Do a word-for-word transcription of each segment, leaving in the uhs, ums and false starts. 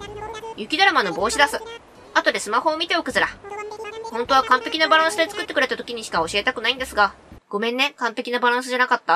雪だるまの帽子出す。後でスマホを見ておくずら。本当は完璧なバランスで作ってくれた時にしか教えたくないんですが。ごめんね、完璧なバランスじゃなかった。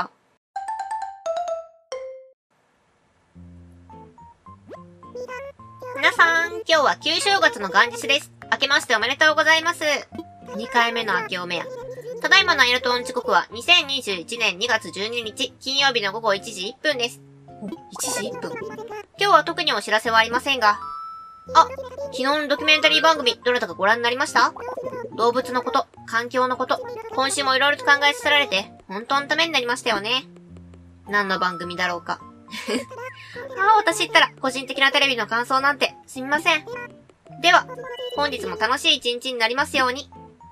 皆さん、今日は旧正月の元日です。明けましておめでとうございます。にかいめの明けおめや。ただいまのエルトン時刻はにせんにじゅういちねんにがつじゅうににち金曜日のごごいちじいっぷんです。いちじいっぷん。今日は特にお知らせはありませんが。あ、昨日のドキュメンタリー番組どなたかご覧になりました？動物のこと、環境のこと、今週もいろいろと考えさせられて、本当のためになりましたよね。何の番組だろうか。ああ、私言ったら個人的なテレビの感想なんてすみません。では、本日も楽しい一日になりますように。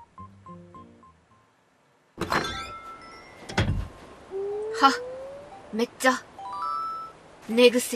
は、めっちゃ、寝癖。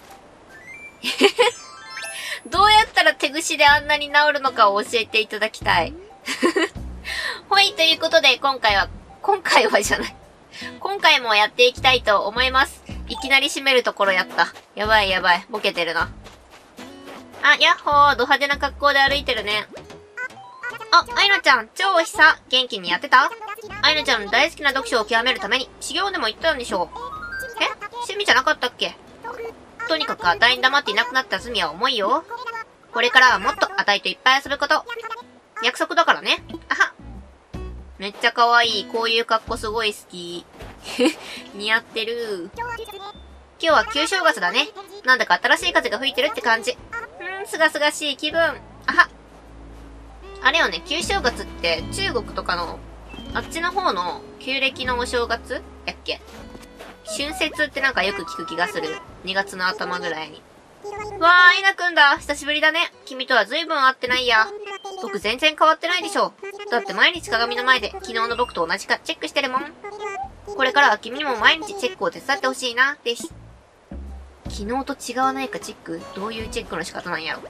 どうやったら手ぐしであんなに治るのかを教えていただきたい。ほい、ということで、今回は、今回はじゃない。今回もやっていきたいと思います。いきなり閉めるところやった。やばいやばい、ボケてるな。あ、やっほー、ド派手な格好で歩いてるね。あ、アイナちゃん、超おひさ、元気にやってた？アイナちゃんの大好きな読書を極めるために、修行でも行ったんでしょう。え？趣味じゃなかったっけ？とにかくあたいに黙っていなくなった罪は重いよ。これからはもっとあたいといっぱい遊ぶこと。約束だからね。あは。めっちゃ可愛い。こういう格好すごい好き。似合ってる。今日は旧正月だね。なんだか新しい風が吹いてるって感じ。うん、すがすがしい気分。あは。あれよね、旧正月って中国とかの、あっちの方の旧暦のお正月やっけ？春節ってなんかよく聞く気がする。にがつの頭ぐらいに。わー、アイナくんだ。久しぶりだね。君とは随分会ってないや。僕全然変わってないでしょ。だって毎日鏡の前で昨日の僕と同じかチェックしてるもん。これからは君にも毎日チェックを手伝ってほしいな、です。昨日と違わないかチェック？どういうチェックの仕方なんやろ。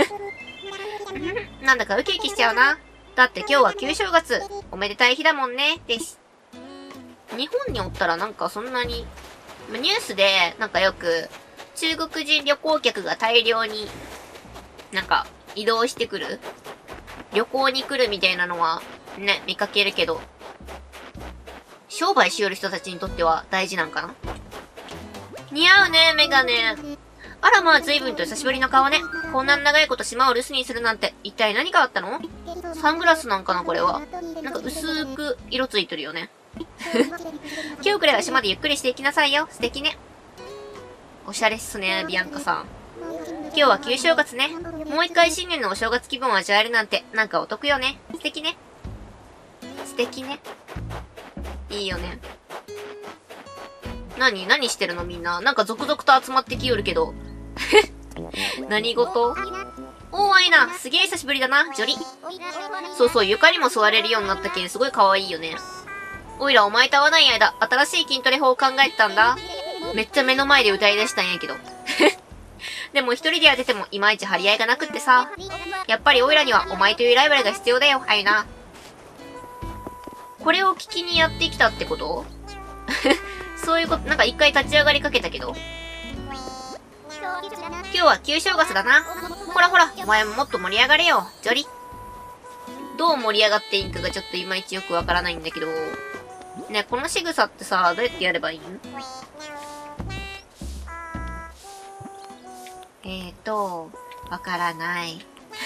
なんだかウキウキしちゃうな。だって今日は旧正月。おめでたい日だもんね、です。日本におったらなんかそんなに、ニュースでなんかよく中国人旅行客が大量になんか移動してくる？旅行に来るみたいなのはね、見かけるけど、商売しよる人たちにとっては大事なんかな？似合うね、メガネ。あらまあ随分と久しぶりの顔ね。こんな長いこと島を留守にするなんて一体何があったの？サングラスなんかなこれは。なんか薄く色ついてるよね。今日くらいは島でゆっくりしていきなさいよ。素敵ね。おしゃれっすね、ビアンカさん。今日は旧正月ね。もう一回新年のお正月気分を味わえるなんて、なんかお得よね。素敵ね。素敵ね。いいよね。何何してるのみんな。なんか続々と集まってきよるけど。何事？おー、アイナ。すげえ久しぶりだな。ジョリ。そうそう、床にも座れるようになったけん、すごい可愛いよね。おいらお前と会わない間、新しい筋トレ法を考えてたんだ。めっちゃ目の前で歌い出したんやけど。でも一人でやっててもいまいち張り合いがなくってさ。やっぱりおいらにはお前というライバルが必要だよ、アイナ。これを聞きにやってきたってこと？そういうこと、なんか一回立ち上がりかけたけど。今日は旧正月だな。ほらほら、お前ももっと盛り上がれよ、ジョリ。どう盛り上がっていいんかがちょっといまいちよくわからないんだけど。ね、この仕草ってさ、どうやってやればいいん？えーと、わからない。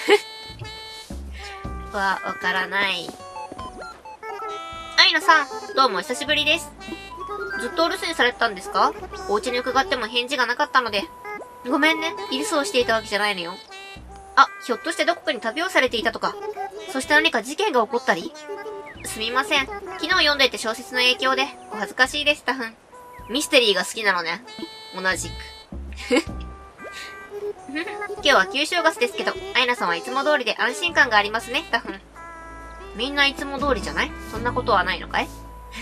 わ、わからない。アイナさん、どうも久しぶりです。ずっとお留守にされてたんですか？お家に伺っても返事がなかったので。ごめんね、居留守をしていたわけじゃないのよ。あ、ひょっとしてどこかに旅をされていたとか。そして何か事件が起こったり？すみません。昨日読んでいた小説の影響で、お恥ずかしいです、タフン。ミステリーが好きなのね。同じく。今日は旧正月ですけど、アイナさんはいつも通りで安心感がありますね、タフン。みんないつも通りじゃない？そんなことはないのかい？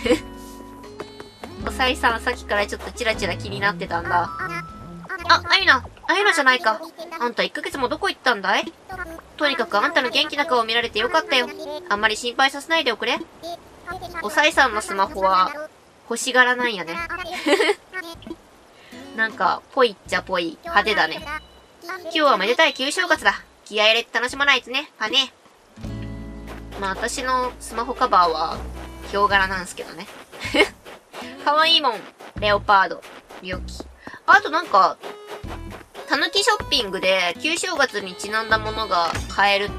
おさいさんさっきからちょっとチラチラ気になってたんだ。あ、アイナ、アイナじゃないか。あんたいっかげつもどこ行ったんだい？とにかくあんたの元気な顔を見られてよかったよ。あんまり心配させないでおくれ。おさいさんのスマホは、星柄なんやね。なんか、ぽいっちゃぽい。派手だね。 今日はめでたい旧正月だ。気合い入れて楽しまないとね。はね。まあ私のスマホカバーは、ヒョウ柄なんですけどね。かわいいもん。レオパード。良き。あとなんか、たぬきショッピングで旧正月にちなんだものが買えるって。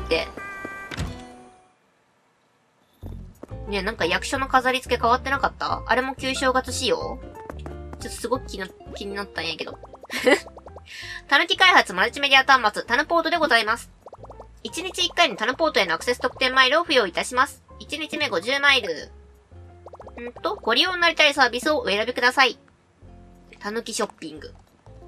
ねえ、なんか役所の飾り付け変わってなかった？あれも旧正月仕様？ちょっとすごく気な気になったんやけど。たぬき開発マルチメディア端末、タヌポートでございます。いちにちいっかいにタヌポートへのアクセス特典マイルを付与いたします。いちにちめごじゅうマイル。んと、ご利用になりたいサービスをお選びください。たぬきショッピング。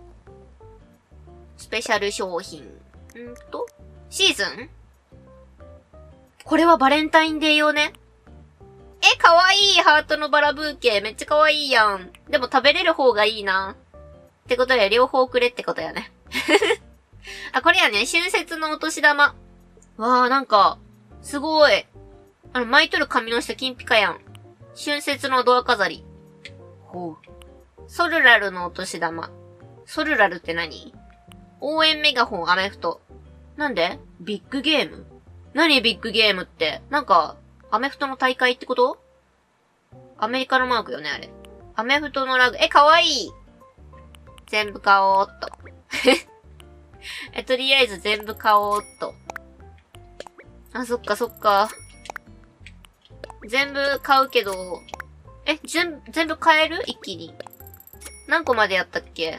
スペシャル商品。んと、シーズン？これはバレンタインデー用ね。え、かわいいハートのバラブーケ。めっちゃかわいいやん。でも食べれる方がいいな。ってことで両方くれってことやね。あ、これやね。春節のお年玉。わー、なんか、すごい。あの、巻いとる紙の下金ピカやん。春節のドア飾り。ほう。ソルラルのお年玉。ソルラルって何？応援メガホンアメフト。なんで？ビッグゲーム？何ビッグゲームって。なんか、アメフトの大会ってこと？アメリカのマークよね、あれ。アメフトのラグ。え、かわいい！全部買おうっと。え、とりあえず全部買おうっと。あ、そっかそっか。全部買うけど、え、全、全部買える？一気に。何個までやったっけ？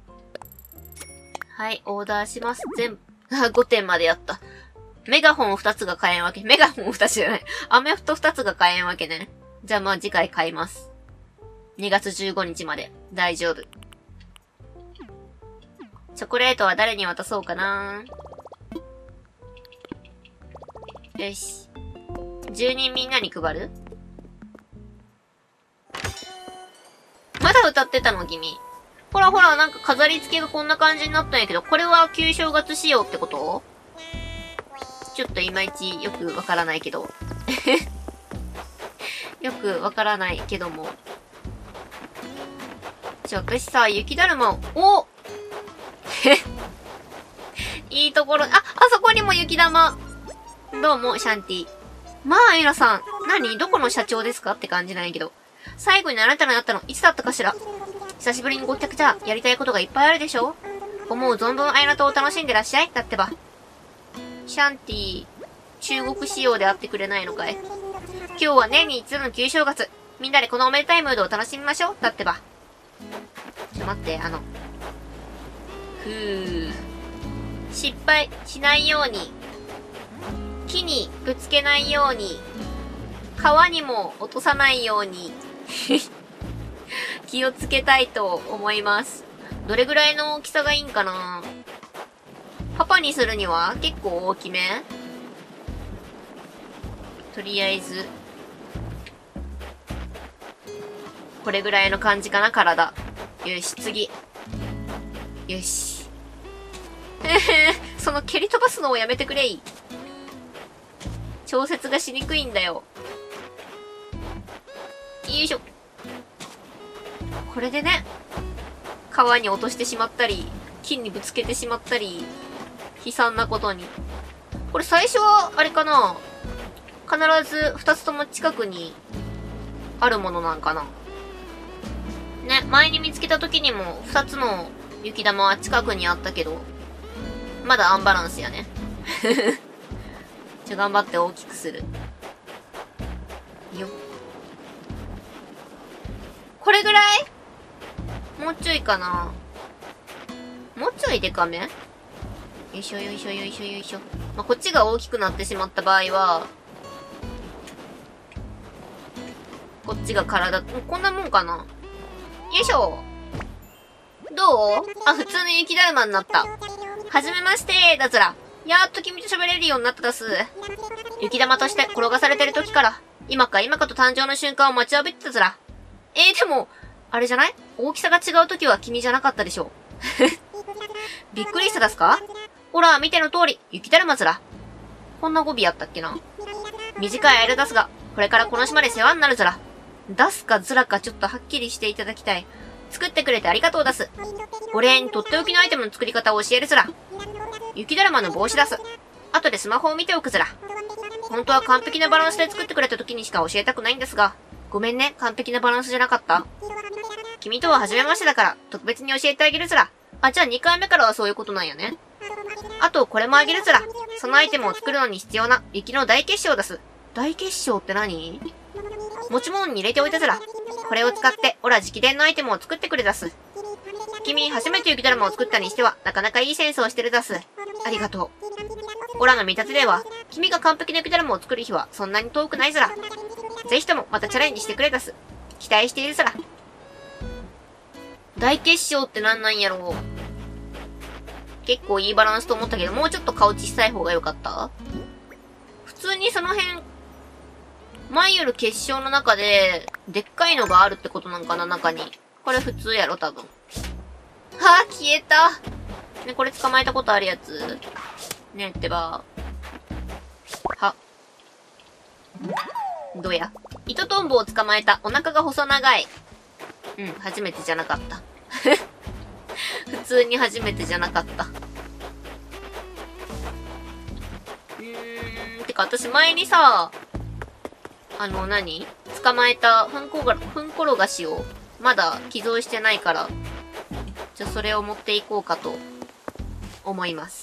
はい、オーダーします。全部、あ、ごてんまでやった。メガホンふたつが買えんわけ。メガホンふたつじゃない。アメフトふたつが買えんわけね。じゃあまあ次回買います。にがつじゅうごにちまで。大丈夫。チョコレートは誰に渡そうかな。よし。じゅうにんみんなに配る？まだ歌ってたの君。ほらほら、なんか飾り付けがこんな感じになったんやけど、これは旧正月仕様ってこと？ちょっといまいちよくわからないけど。よくわからないけども。じゃあ私さ、雪だるまを、おいいところ、あ、あそこにも雪玉。どうも、シャンティ。まあ、エラさん。何？どこの社長ですかって感じなんやけど。最後にあなたに会ったの、いつだったかしら？久しぶりにご帰宅じゃ、やりたいことがいっぱいあるでしょ？思う存分アイナとを楽しんでらっしゃい。だってば。シャンティ、中国仕様で会ってくれないのかい？今日は年に一度の旧正月。みんなでこのおめでたいムードを楽しみましょう。だってば。ちょっと待って、あの。ふぅ。失敗しないように。木にぶつけないように。川にも落とさないように。気をつけたいと思います。どれぐらいの大きさがいいんかな？パパにするには結構大きめ？とりあえず。これぐらいの感じかな、体。よし、次。よし。その蹴り飛ばすのをやめてくれい。調節がしにくいんだよ。よいしょ。これでね、川に落としてしまったり、木にぶつけてしまったり、悲惨なことに。これ最初は、あれかな？必ず二つとも近くにあるものなんかな？ね、前に見つけた時にも二つの雪玉は近くにあったけど、まだアンバランスやね。じゃ、頑張って大きくする。よっ。これぐらい？もうちょいかな。もうちょいでかめ？よいしょよいしょよいしょよいしょ。まあ、こっちが大きくなってしまった場合は、こっちが体、こんなもんかな。よいしょ。どう？あ、普通の雪だるまになった。はじめまして、だずら。やっと君と喋れるようになっただす。雪玉として転がされてる時から、今か今かと誕生の瞬間を待ちわびてたずら。えー、でも、あれじゃない？大きさが違う時は君じゃなかったでしょ。びっくりしただすか？ほら、見ての通り、雪だるまずら。こんな語尾やったっけな。短い間出すが、これからこの島で世話になるずら。出すかずらかちょっとはっきりしていただきたい。 作ってくれてありがとうだす。お礼にとっておきのアイテムの作り方を教えるずら。雪だるまの帽子だす。後でスマホを見ておくずら。本当は完璧なバランスで作ってくれた時にしか教えたくないんですが。ごめんね、完璧なバランスじゃなかった。君とは初めましてだから、特別に教えてあげるずら。あ、じゃあにかいめからはそういうことなんやね。あと、これもあげるずら。そのアイテムを作るのに必要な雪の大結晶だす。大結晶って何？持ち物に入れておいたずら。これを使って、オラ直伝のアイテムを作ってくれだす。君、初めて雪だるまを作ったにしては、なかなかいいセンスをしてるだす。ありがとう。オラの見立てでは、君が完璧な雪だるまを作る日は、そんなに遠くないずら。ぜひとも、またチャレンジしてくれだす。期待しているずら。大結晶ってなんなんやろう。結構いいバランスと思ったけど、もうちょっと顔小さい方が良かった？普通にその辺、前より結晶の中で、でっかいのがあるってことなんかな、中に。これ普通やろ、多分。はぁ、消えた。ね、これ捕まえたことあるやつ。ねってば。は。どうや。糸トンボを捕まえた。お腹が細長い。うん、初めてじゃなかった。普通に初めてじゃなかった。うーん、てか私前にさ、あの何？捕まえたふんこが、ふん転がしをまだ寄贈してないから、じゃあそれを持っていこうかと思います。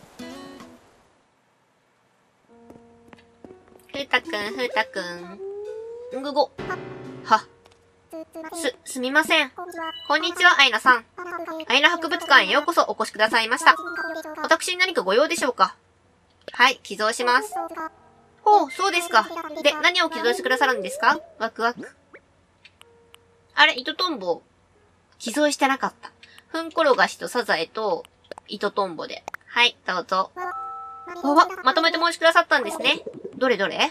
ふうたくん、ふうたくん。んぐご。は。す、すみません。こんにちは、アイナさん。アイナ博物館へようこそお越しくださいました。私に何かご用でしょうか？はい、寄贈します。ほう、そうですか。で、何を寄贈してくださるんですか？ワクワク。あれ、糸トンボ。寄贈してなかった。ふん転がしとサザエと糸トンボで。はい、どうぞ。おわ、まとめて申しくださったんですね。どれどれ？はい。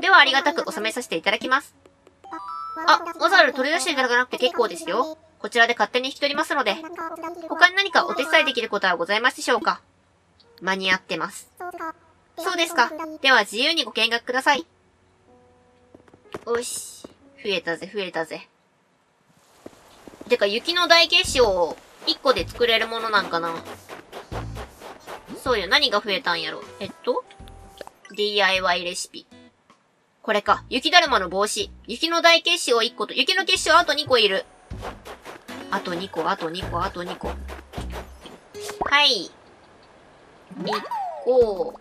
ではありがたく納めさせていただきます。あ、わざわざ取り出していただかなくて結構ですよ。こちらで勝手に引き取りますので。他に何かお手伝いできることはございますでしょうか？間に合ってます。そうですか。では自由にご見学ください。よし。増えたぜ、増えたぜ。てか、雪の大結晶をいっこで作れるものなんかな？そうよ、何が増えたんやろ。えっと ディーアイワイ レシピ。これか。雪だるまの帽子。雪の大結晶いっこと、雪の結晶あとにこいる。あとにこ、あとにこ、あとにこ。はい。いっこ。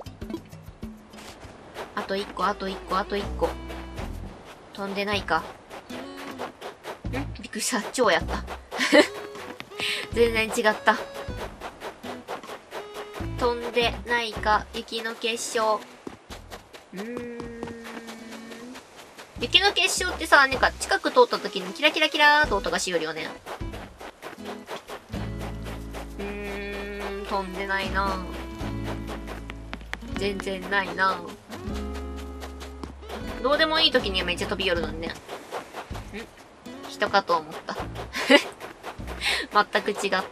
あといっこ、あといっこ、あといっこ。飛んでないか。ん？びっくりした。超やった。全然違った。飛んでないか。雪の結晶。うーん。雪の結晶ってさ、なんか近く通った時にキラキラキラーと音がしよるよね。うーん、飛んでないな。全然ないな。どうでもいい時にはめっちゃ飛び寄るのにね。ん？人かと思った。全く違った。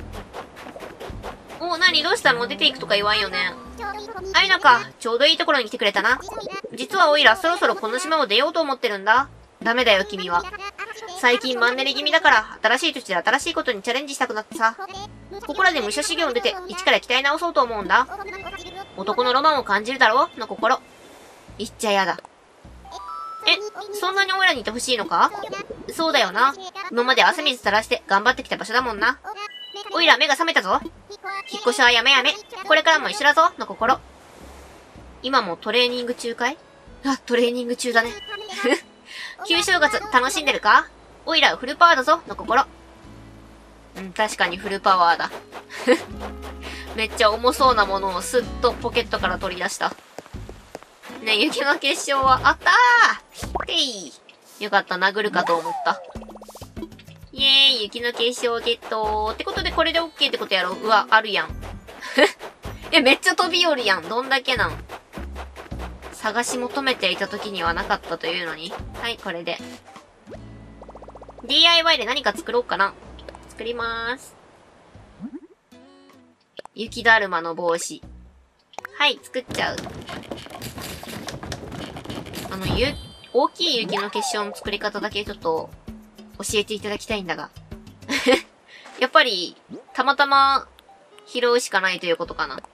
お、なにどうしたの？出ていくとか言わんよね。アイナか、ちょうどいいところに来てくれたな。実はオイラ、そろそろこの島を出ようと思ってるんだ。ダメだよ、君は。最近マンネリ気味だから、新しい土地で新しいことにチャレンジしたくなってさ。ここらで武者修行に出て、一から鍛え直そうと思うんだ。男のロマンを感じるだろの心。言っちゃやだ。え、そんなにオイラにいてほしいのか？そうだよな。今まで汗水垂らして頑張ってきた場所だもんな。オイラ、目が覚めたぞ。引っ越しはやめやめ。これからも一緒だぞ、の心。今もトレーニング中かい？あ、トレーニング中だね。旧正月、楽しんでるか？オイラ、フルパワーだぞ、の心。うん、確かにフルパワーだ。めっちゃ重そうなものをスッとポケットから取り出した。ね、雪の結晶は、あったー！てい！よかった、殴るかと思った。イエーイ、雪の結晶ゲットー。ってことでこれで OK ってことやろ？うわ、あるやん。え、めっちゃ飛び寄るやん。どんだけなん？探し求めていた時にはなかったというのに。はい、これで。ディーアイワイ で何か作ろうかな。作りまーす。雪だるまの帽子。はい、作っちゃう。あの、ゆ、大きい雪の結晶の作り方だけちょっと、 教えていただきたいんだが。やっぱり、たまたま拾うしかないということかな。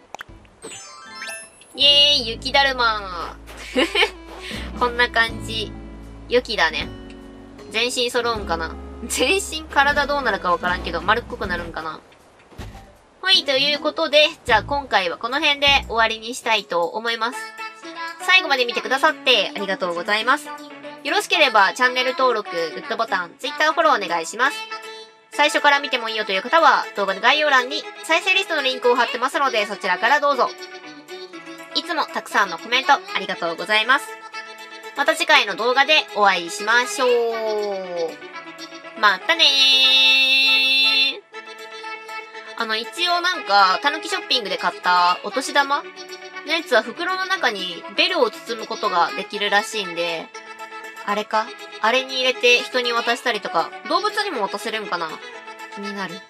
イエーイ、雪だるまー。こんな感じ。雪だね。全身揃うんかな。全身体どうなるかわからんけど、丸っこくなるんかな。はい、ということで、じゃあ今回はこの辺で終わりにしたいと思います。最後まで見てくださってありがとうございます。よろしければチャンネル登録、グッドボタン、Twitter フォローお願いします。最初から見てもいいよという方は、動画の概要欄に再生リストのリンクを貼ってますので、そちらからどうぞ。いつもたくさんのコメントありがとうございます。また次回の動画でお会いしましょう。またねー。あの、一応なんか、たぬきショッピングで買ったお年玉のやつは袋の中にベルを包むことができるらしいんで、あれかあれに入れて人に渡したりとか、動物にも渡せるんかな気になる。